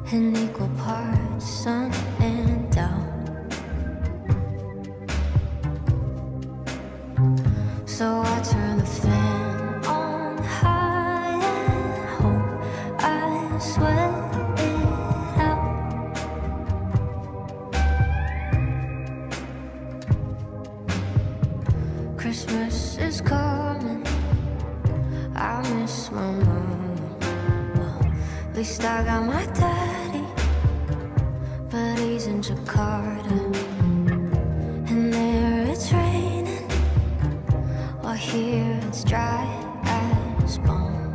in equal parts sun and down. So I turn the fan on high and hope I sweat it out. Christmas is coming, I miss my mama. Well, at least I got my daddy, but he's in Jakarta. And there it's raining, while here it's dry as bone.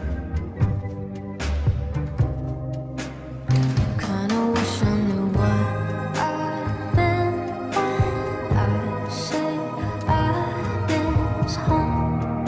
Kinda wish I knew what I meant when I say I miss home.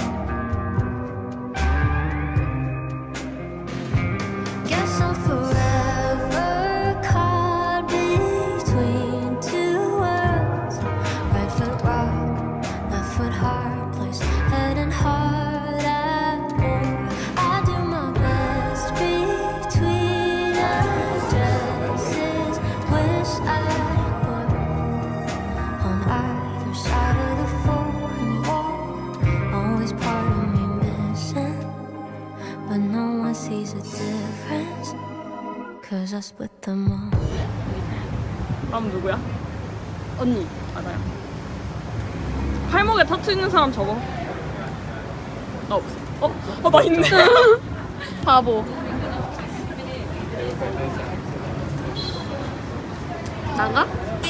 Guess I'm forever caught between two worlds. Right foot rock, left foot hard, place head and heart at war. I do my best between addresses. Wish I were on either side of the foreign wall. Always part of me missing, but no one sees a difference, 'cause I split them all. 다음 누구야? 언니. 아, 나야. 팔목에 타투 있는 사람 접어. 나 없어. 나 있네. 바보. 나가?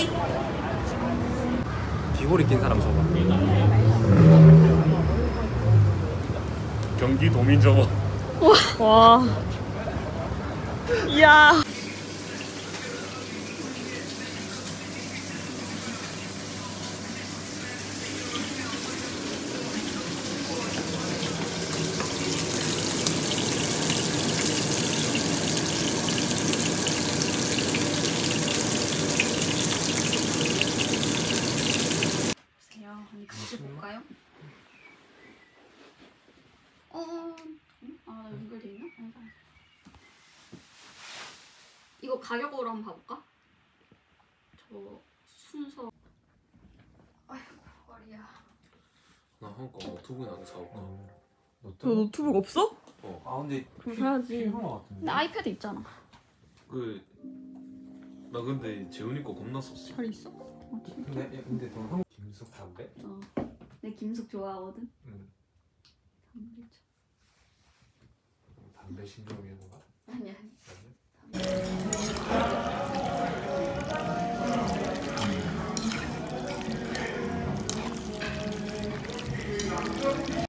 귀걸이 낀 사람 저거. 경기 도민 저거. 와. 이야. 언니 같이 볼까요? 아, 나 연결돼 있나? 아니다. 이거 가격으로 한번 봐볼까? 저 순서. 아이고 머리야. 나 한거 노트북이나 하나 사올까? 너 노트북 없어? 아 근데 그럼 사야지. 필요한 거 같은데. 근데 아이패드 있잖아. 나 근데 재훈이 거 겁나 썼어. 잘 있어? 근데 너 한국 김숙 담배? 내 김숙 좋아하거든. 응. 담배 좀. 담배 신종이었는가?